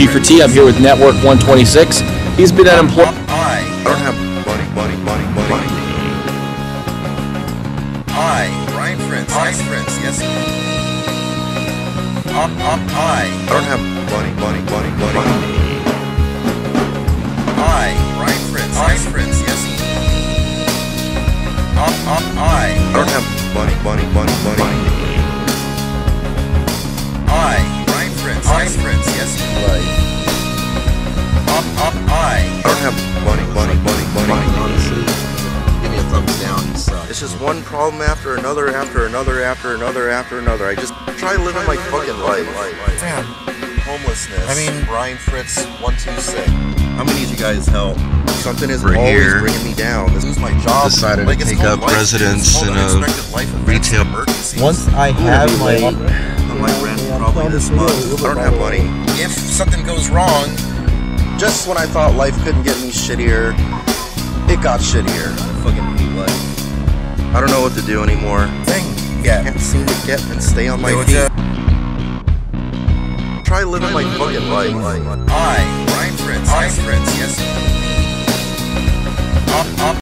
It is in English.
G for T. I'm here with Network126. He's been unemployed. I don't have money. Ryan Prince, yes. I don't have money. Ryan Prince, yes. I don't have money. Ryan Prince, yes. I don't have money. Honestly, give me a thumbs down. It's just one problem after another. I just try living my fucking life. Man, Homelessness. I mean, Ryan Fritz 126. How many of you guys help? Something is always here. bringing me down. This is my job. Decided to take up residence in a retail. Once I have my rent probably this month. I don't have money. If something goes wrong, just when I thought life couldn't get me shittier, it got shittier. I fucking hate life. I don't know what to do anymore. I can't seem to get and stay on my feet. Try living my fucking life. Ryan Prince, yes.